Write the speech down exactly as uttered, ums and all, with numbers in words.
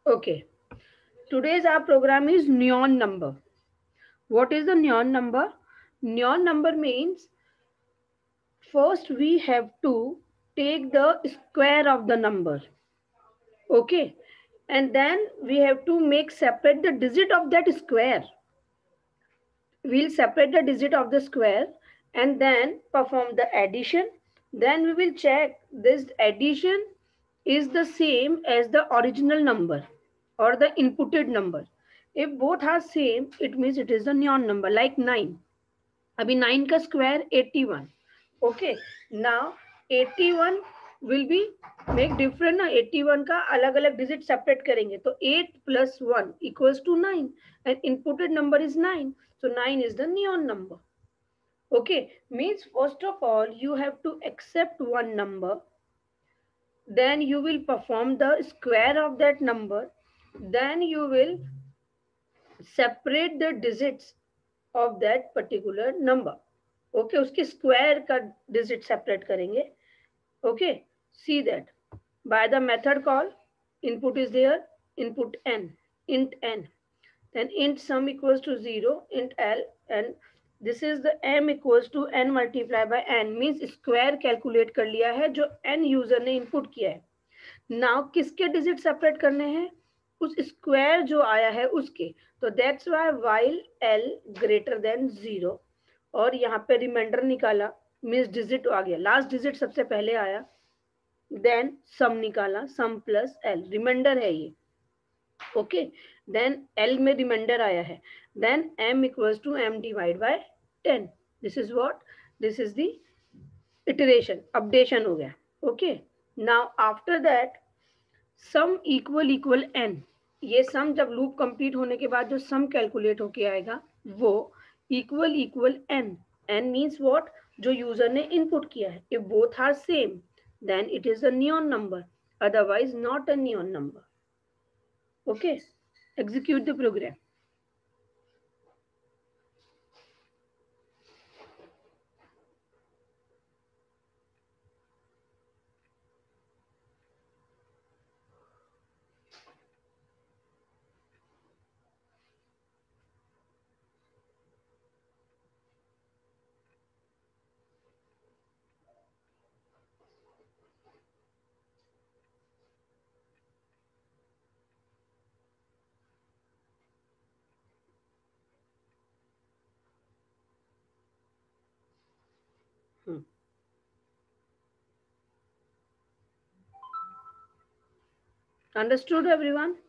Okay. Today's our program is neon number. What is the neon number? Neon number means first we have to take the square of the number. Okay. And then we have to make separate the digit of that square. We'll separate the digit of the square and then perform the addition. Then we will check this addition is the same as the original number or the inputted number. If both are same, it means it is the neon number, like nine. अभी nine का square eighty-one. Okay, now eighty-one will be make different ना, eighty-one का अलग अलग digit separate करेंगे तो eight plus one equals to nine and inputted number is nine, so nine is the neon number. Okay, means first of all you have to accept one number, then you will perform the square of that number, then you will separate the digits of that particular number. Okay okay, उसके square का digit separate करेंगे. Okay, see that by the method call input is there, input n, int n, then int sum equals to zero, int l, and this is the m equals to n multiply by n, means square calculate कर लिया है जो n user ने input किया है. Now किसके digit separate करने हैं? उस स्क्वायर जो आया है उसके. तो that's why while l greater than zero, और यहाँ पे रिमाइंडर निकाला, मीन्स डिजिट आ गया, लास्ट डिजिट सबसे पहले आया, देन सम निकाला, सम प्लस एल, रिमाइंडर है ये. ओके, देन एल में रिमाइंडर आया है, then M equals to M divide by ten. This is what, this is the iteration, updation हो गया. Okay, now after that sum equal equal N, ये sum जब loop complete होने के बाद जो सम कैलकुलेट होके आएगा वो equal equal N. N means what, जो यूजर ने इनपुट किया है. If both are same then it is a neon number, otherwise not a neon number. Okay, execute the program. Hmm. Understood everyone?